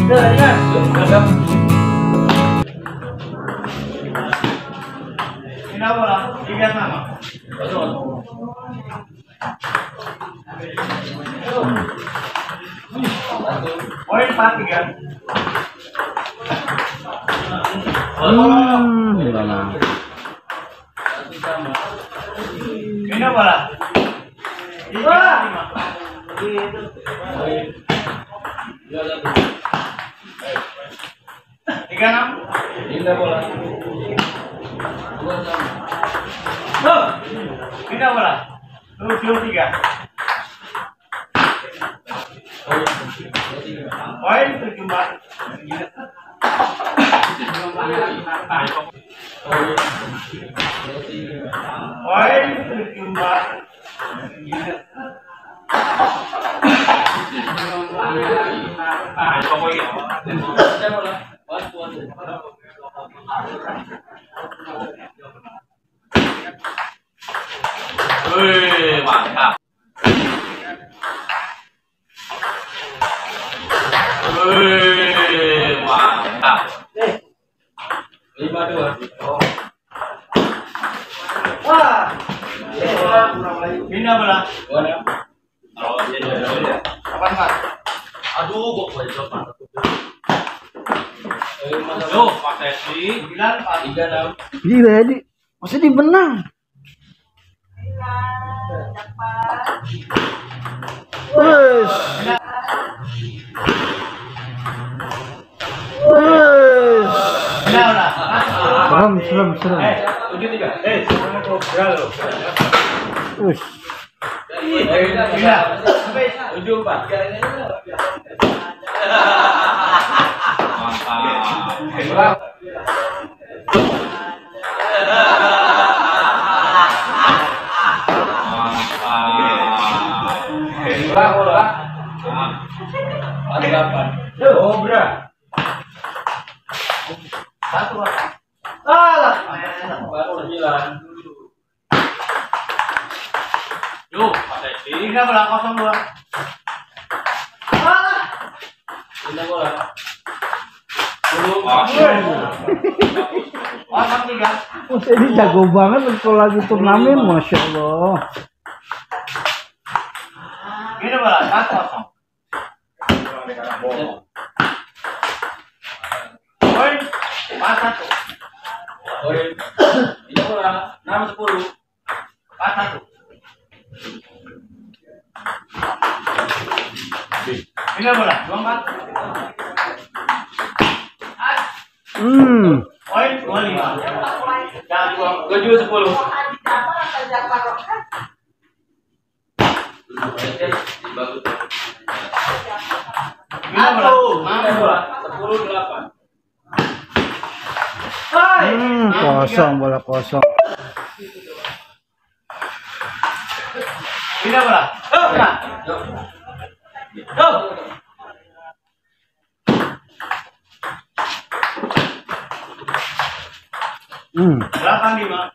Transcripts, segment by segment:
Ini bola, 3 sama. Poin 4-3. Ini bola. 3-5. Tiga enam. Ini bola. Pindah bola. 7-3. Poin 7-4. Poin 7-4. Wih, mantap. Wih, mantap. 5-2. Wah. Pindah bola. Oh, iya. 8-4. Aduh, kok bocor mantap. Yo, Pak Tesi. 9-4. 3-6. Gila ya, masih dibenang. Wes. Wes. Pindah bola. Serem. 7-3. Semuanya kobra loh. Wes. Pindah. 7-4. Mantap. Bola. 8. Kobra. 1. Alah. Baru 9. Yuk, Pak Tesi. Pindah bola 0-2. Alah. Pindah bola. 10. 0-3. Ini jago banget kalau lagi turnamen, masya Allah. Pindah bola 1-0. Poin 4-1. Poin. Pindah bola. 6-10. 4-1. Pindah bola 2-4. Poin 2-5. Dan 7-10. Pindah bola 10-8. Kosong, bola kosong. Pindah bola. Hmm. 8-5.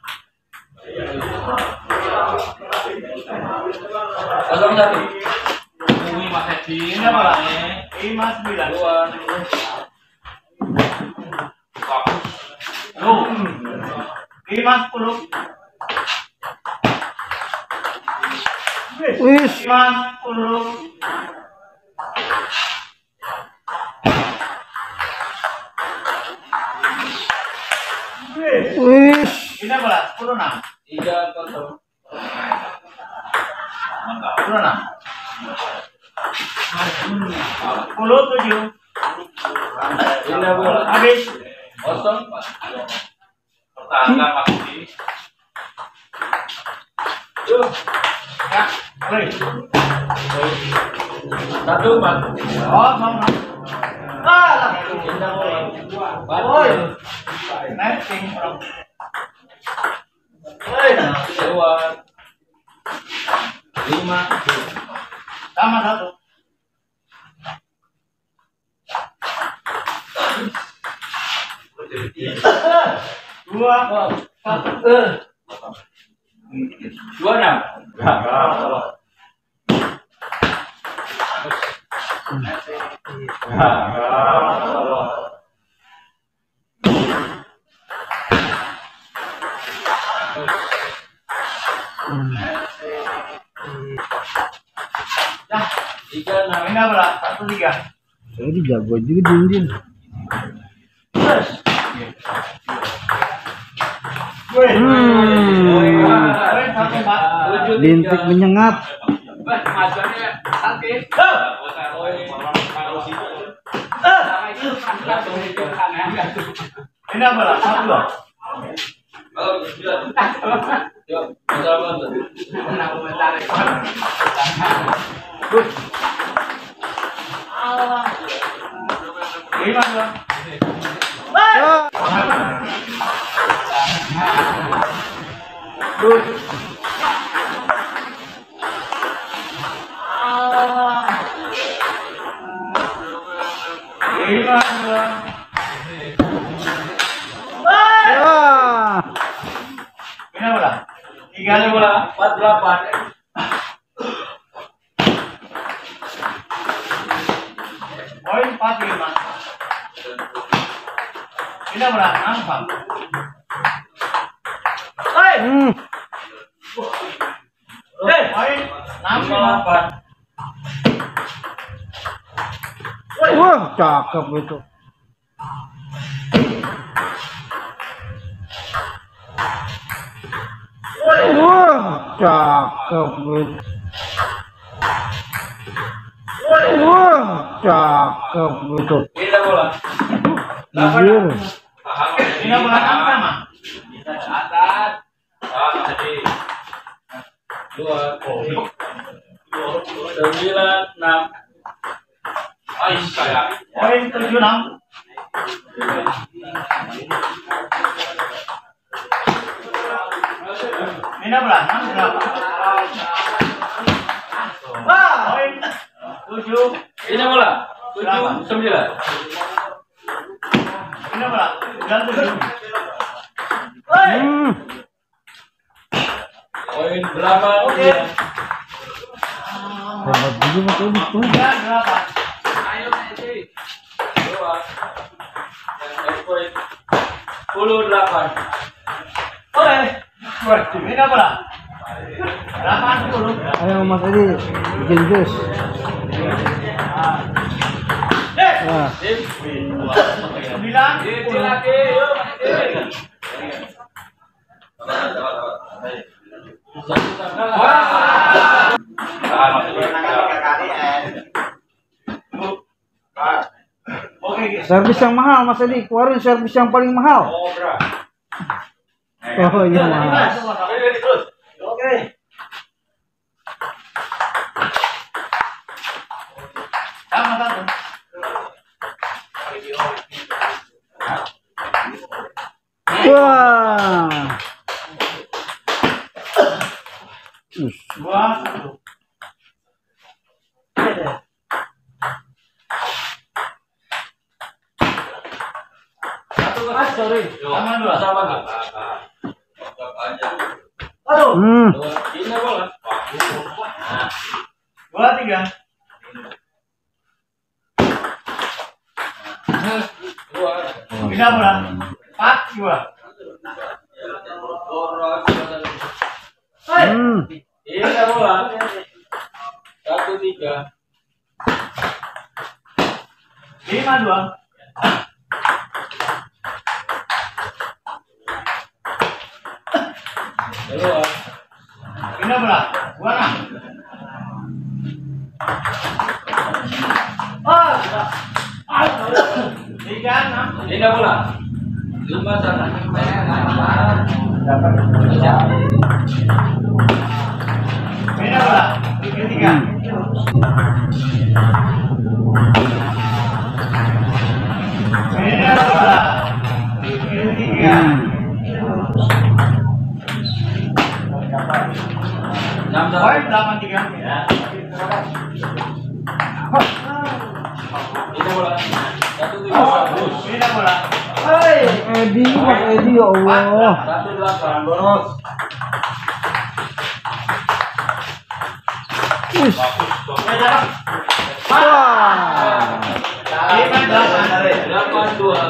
0-1. Ini Mas Edi. Pindah bola 5-9. 5-10. Wis. 5-10. Wis. Pindah bola 10-6. 3-0. 10-6. 10-7. Pindah bola. Habis. 0-4. Pertahankan Mas Edi. Yuk. Ya, boleh. 1-4. Oh, sama. Alah. Pindah bola. Oi. Netting, bro. Hei, 2. 5. sama 1. Dua, 1. 26. Dah, 3-6. ini apa lah? 1-3. Saya jago juga dinding. Terus. Woi. Woi, 1-4. Lintik menyengat. Masanya sakit. Ini apa lah? 1-2. Yuk, bersama tuh. Lima 2. Lima 2. Ini apa lah? 3-5. 4-8. Poin 4-5. Ini apa lah? 6-4. Hei! Poin 6-5. 8. Wah, cakep itu. Wah, cakep itu. Wah, cakep itu. Ini bola. Jujur. Ini apa lah? 6 sama. Atas. Jadi 2, 9, 6. Poin 7-6. Ini apa lah? 6 berapa? Poin 7. Ini bola. 7, 9. Ini apa lah? 9-7. Poin 8. Oke. Hebat juga betul itu. 9-8. Ayo Messi. 2. Poin 10-8. Oke. Ini apa lah? 80. Ayo Mas Edi, bikin jus. Wah, 9. Ini lagi, yuk Messi. Oke. servis yang mahal Mas Edi, keluarin servis yang paling mahal. Oh iya mahal. Oke. Sama satu. Wah. Us. 2-1. Sorry. Sama 2. Sama tuh. Aduh. Ini bola. 2-3. 2. Bisa bola. 4-2. Ini bola. 1-3. 5-2. Dua. Ini bola. 2-6. Oh. 3-6. Ini bola. 5-1. Ini bola. 3-3. Ini bola. 3-3. 6-1. Poin 8-3. Ini bola. 1-7. Ini bola. Edi, Mas Edi ya Allah. 1-8. Us. Wah. 8-2.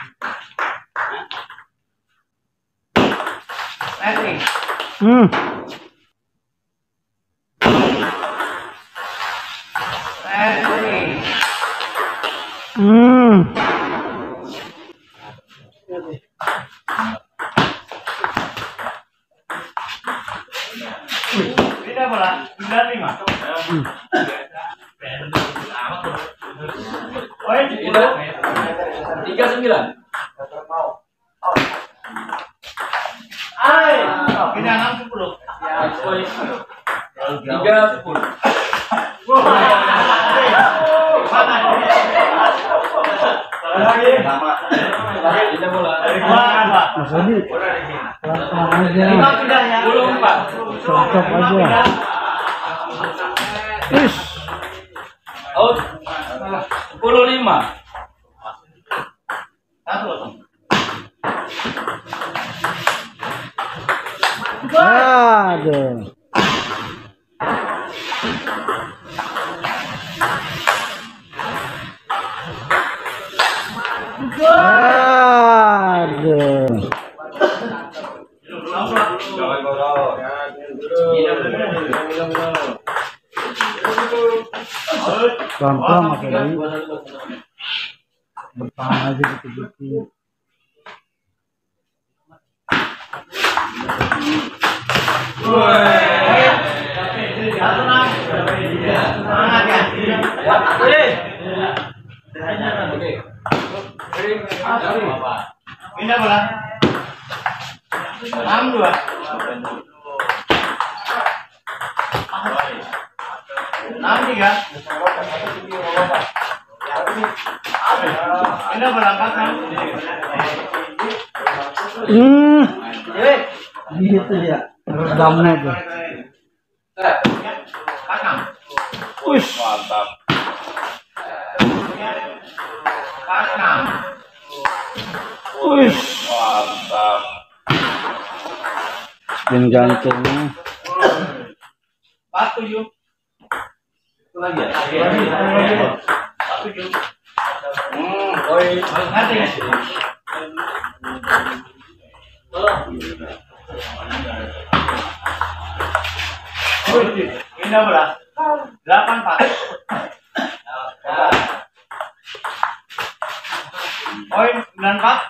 Patrick. Hmm. Patrick. Hmm. Pindah bola. 95. Poin. Pindah. 39. Ay. Pindah 60. Poin. 30. Pindah bola. Mas Adi. Pelan-pelan aja. 5 pindahnya. 24. Cocok aja. Is. Out. 15. Aduh. Aduh. Pelan-pelan Mas Adi. Bertahan aja gitu-gitu. Pindah bola. 62. 63. Pindah bola 46. Hmm. Gitu ya. Redamnya tuh. 46. Push. Mantap. 46. Push. Mantap. Dan gantungnya. 47. Itu lagi ya? 47. Poin. Nanti. Pindah bola. 84. Poin 94.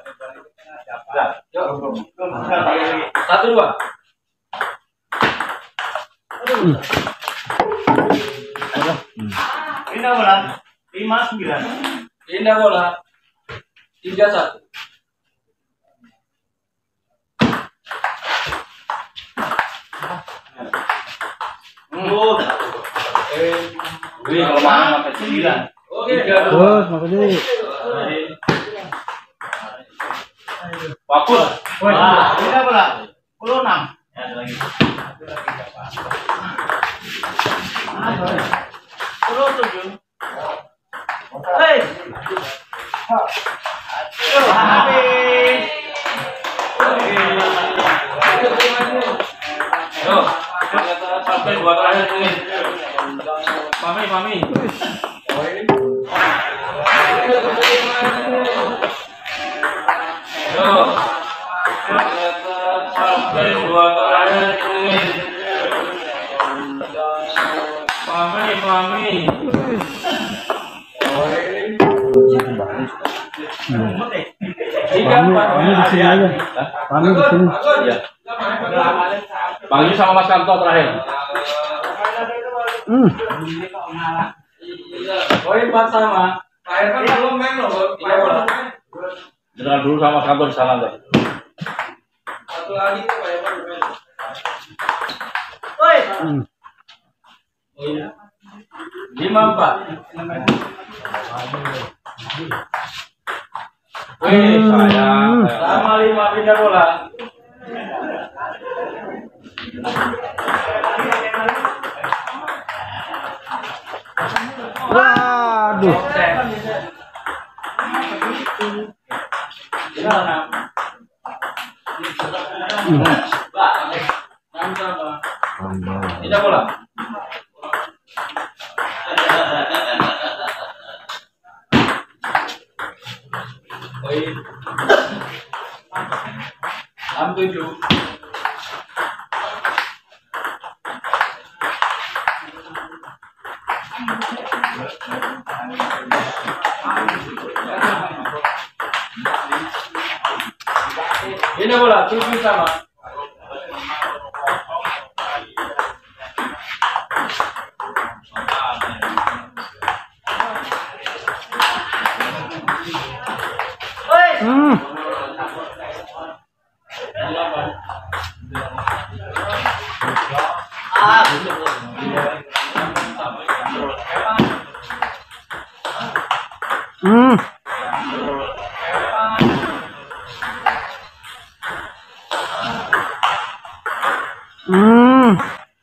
Yuk. Belum. 1-2. Pindah bola. 59. Pindah bola. 31. Wih, kalau makan makan 9. Oke. Terus Mas Adi. Bagus. Pindah bola. 56. Puluh 7. Hei. Habis. Yo, sampai dua terakhir nih. Mami. Yo, sampai dua terakhir nih. Mami. Kami di sini aja. Kami di sini. Iya. Bang Yus sama Mas Kanto terakhir. Hmm. Poin 4 sama. Terakhir kan belum main loh. Iya bola. Dengan dulu sama Mas Kanto di sana deh. Satu lagi tuh kayak main. Woi. 5-4. Wih, sayang. Sama 5 pindah bola. Waduh. Tidak bola. 6-7. Ini bola 7 sama. Hmm. Hmm. Hmm.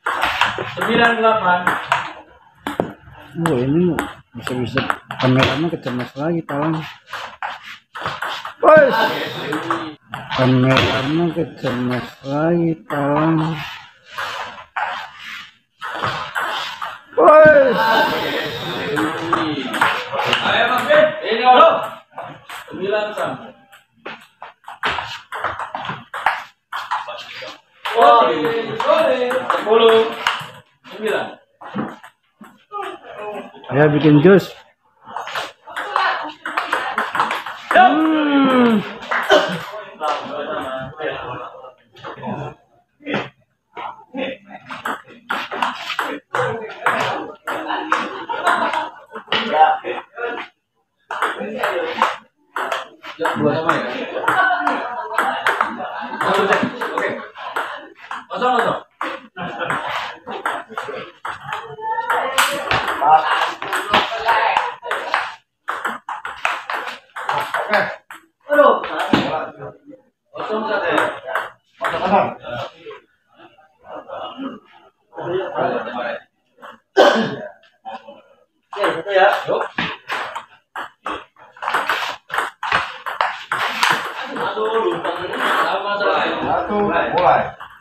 9-8. Oh, ini bisa-bisa kameranya kecemas lagi talang. Wes. Kameranya kecemas lagi talang. Wes. Ayo Mas Ben. Ini Om. 9 sama. Oh, 10. 9. Ayo bikin jus. Hmm. Ya, 2 sama ya. Oke. Kosong. Aduh. Kosong satu. Oke, satu ya. Yuk. Aduh, lupa. Sama selesai. Satu, mulai.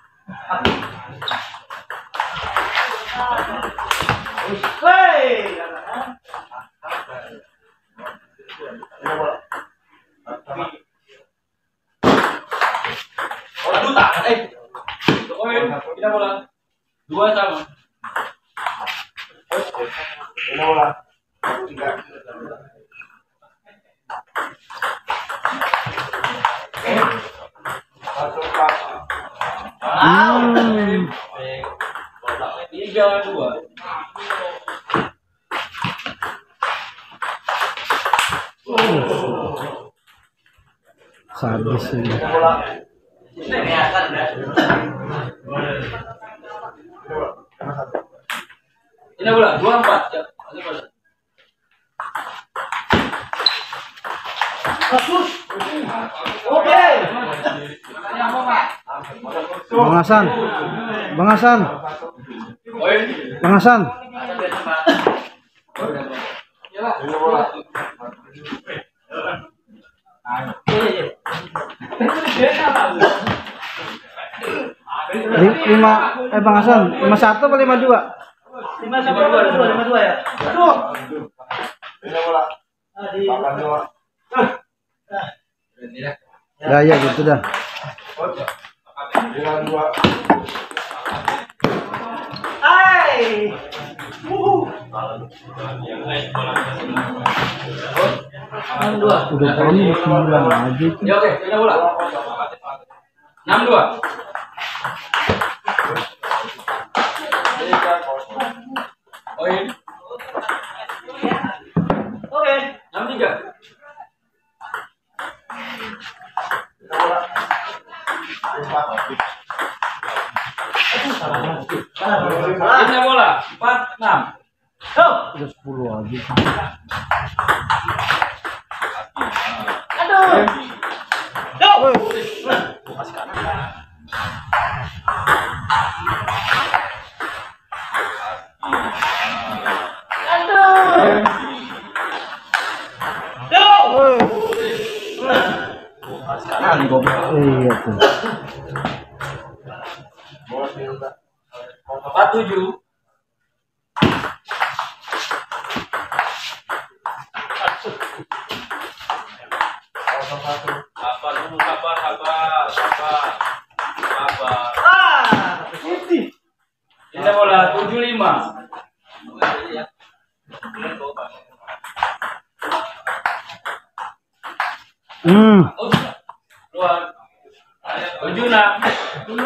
Hei. Oh, duta. Poin. Kita bola. 2 sama. Ini bola. 3. Satu, 4. Hmm. 3-2. Sadis ini. Bola. Ini akan ya. Ini bola 2-4. Ya. Bagus. Oke. Bang Hasan. Bang Hasan. Poin. Bang Hasan. Ini bola. Lima, Bang Hasan, 51 apa 52? 52 ya. Aduh. Ini bola. Di 82. Ya gitu dah. 92. Hai. Udah kamu 9 aja. Ya oke, kita bola. 6-2. Poin. Oke. 6-3. Ini bola. 4. Ini bola 4-6. Udah 10 aja. Aduh. Iya tuh. Bola Silva. 4-7. Pindah bola 75. Keluar. 76.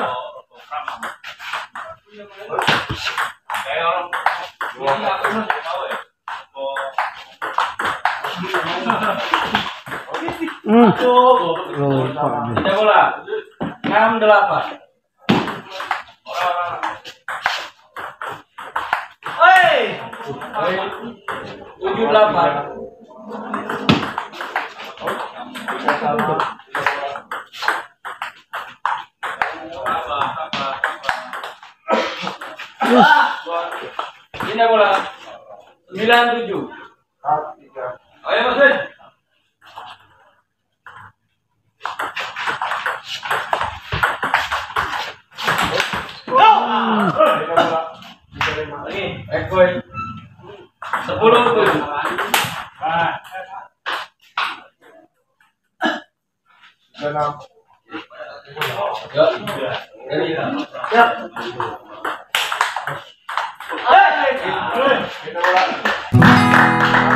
Pindah bola 68. Hei. 78. Pindah bola 97. Ayo Mas. Ekoi 10-7. Siap. Hei.